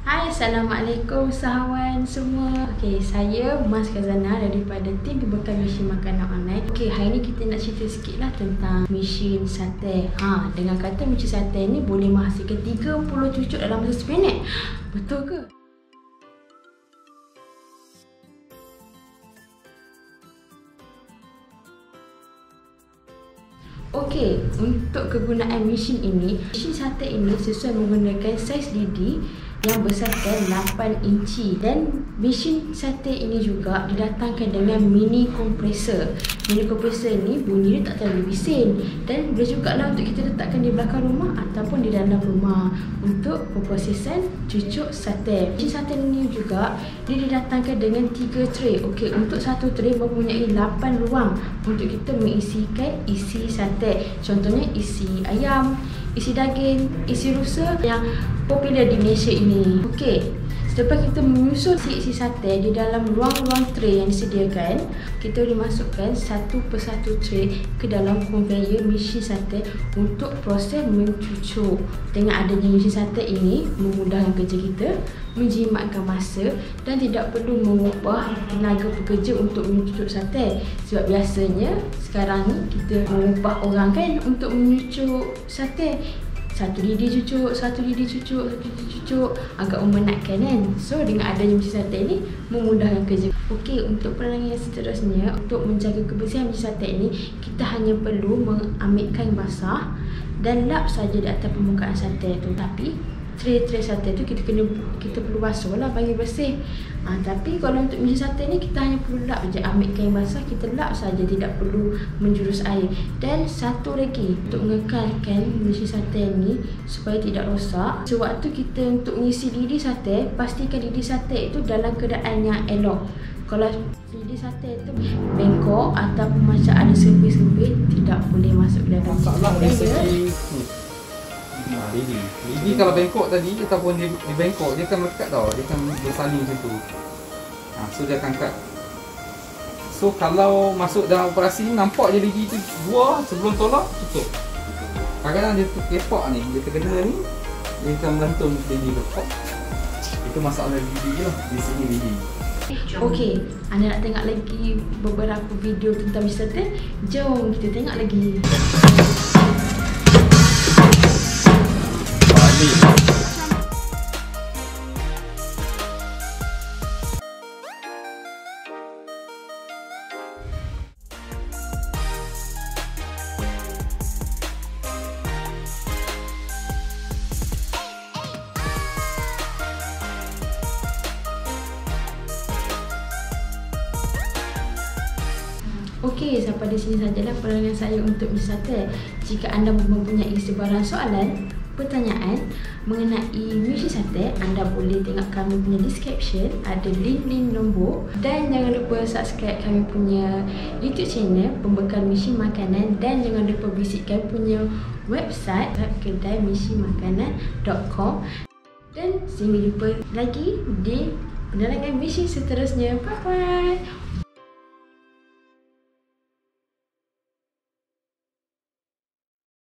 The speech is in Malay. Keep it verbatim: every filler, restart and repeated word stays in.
Hai, Assalamualaikum sahawan semua. Okay, saya Mas Khazanah daripada tim pembekal mesin makanan online. Okay, hari ni kita nak cerita sikit lah tentang mesin sate. Ha, dengan kata mesin sate ni boleh menghasilkan tiga puluh cucuk dalam masa seminit. Betul ke? Okey, untuk kegunaan mesin ini, mesin sate ini sesuai menggunakan saiz lidi yang besarkan lapan inci, dan mesin sate ini juga didatangkan dengan mini kompresor. Mini kompresor ni bunyi dia tak terlalu bising dan boleh juga lah untuk kita letakkan di belakang rumah ataupun di dalam rumah untuk pemprosesan cucuk sate. Mesin sate ini juga dia didatangkan dengan tiga tray. Okey, untuk satu tray mempunyai lapan ruang untuk kita mengisikan isi sate. Contohnya isi ayam, isi daging, isi rusa yang popular di Malaysia ini. Okey, selepas kita menyusun isi sate di dalam ruang-ruang tray yang disediakan, kita boleh masukkan satu persatu tray ke dalam conveyor mesin sate untuk proses mencucuk. Dengan adanya mesin sate ini memudahkan kerja kita, menjimatkan masa dan tidak perlu mengubah tenaga pekerja untuk mencucuk sate. Sebab biasanya sekarang ni kita mengubah orang kan untuk mencucuk sate. Satu lidi cucuk, satu lidi cucuk, satu lidi cucuk, agak memenatkan kan. So dengan adanya mesin sate ni memudahkan kerja. Okey, untuk penerangan yang seterusnya, untuk menjaga kebersihan mesin sate ini, kita hanya perlu mengambil kain basah dan lap saja di atas permukaan sate tu. Tapi tray-tray sate tu kita kena kita perlu basuh lah bagi bersih. Ha, tapi kalau untuk mesin sate ni kita hanya perlu lap je, ambil kain basah kita lap saja, tidak perlu menjurus air. Dan satu lagi untuk mengekalkan mesin sate ni supaya tidak rosak, sewaktu kita untuk mengisi lidi sate, pastikan lidi sate itu dalam keadaan yang elok. Kalau lidi sate itu bengkok ataupun macam ada sempit-sempit, tidak boleh masuk ke dalam. Masalah dari segi Ha, lidi. Lidi kalau bengkok tadi ataupun dia, dia bengkok, dia akan melekat tau. Dia akan bersaling macam tu. Ha, so dia akan cut. So kalau masuk dalam operasi ni, nampak je lidi tu dua sebelum tolak, tutup. Kadang-kadang dia terkepak ni, dia terkena ni, dia akan melantung lidi tu. Itu masalah lidi je lah. Di sini lidi. Okey, anda nak tengok lagi beberapa video tentang mesin sate? Jom kita tengok lagi. Okey, sampai di sini sajalah penerangan saya untuk mesin sate. Jika anda mempunyai sebarang soalan, pertanyaan mengenai mesin sate, anda boleh tengok kami punya description, ada link-link nombor. Dan jangan lupa subscribe kami punya YouTube channel Pembekal Mesin Makanan, dan jangan lupa visit kami punya website kedai mesin makanan dot com. Dan sampai jumpa lagi di penerangan mesin seterusnya. Bye bye.